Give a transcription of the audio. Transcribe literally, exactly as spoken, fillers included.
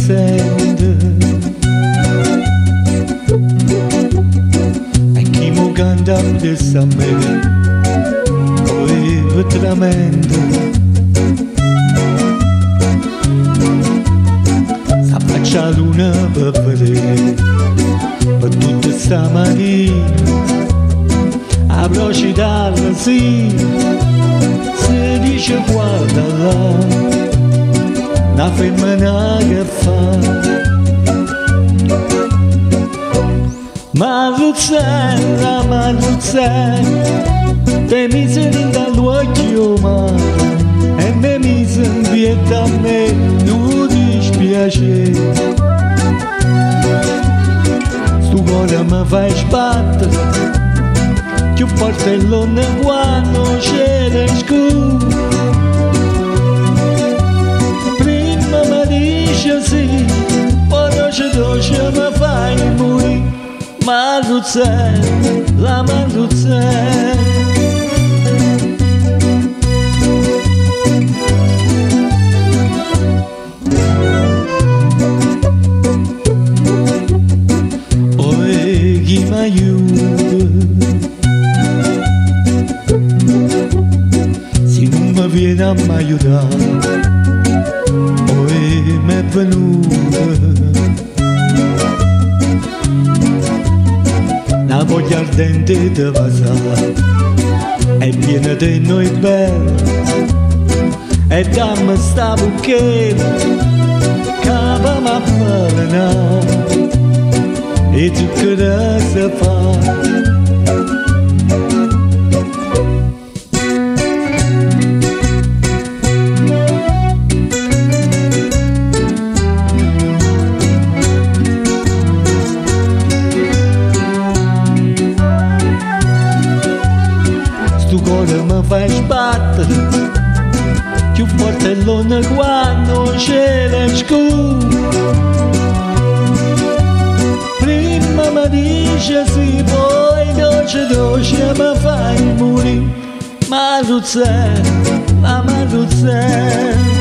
sente e chi mi canta adesso a me poi veramente sa faccia luna per vedere per tutta sta mattina a velocità sì si dice guarda là una femmina che fa Marruzzella, Marruzzella te mise dall'occhio mare e me mise in pietà a me non dispiacere sto cuore mi fai sbattere più forte l'onda quando c'era scuro prima mi dice sì poi dolce dolce mi fai morire Marruzzella, la Marruzzella oi chi mi aiuta se non mi viene a mi aiutare oi mi è venuta la voglia ardente di vasare è piena di noi bella e dammi sta bucchetta che mi avvelena e tu che cosa fai tu cuore mi fai sbattere più forte l'onda quando c'era scuro prima mi dice sì poi dolce dolce mi fai morire Marruzzella, la Marruzzella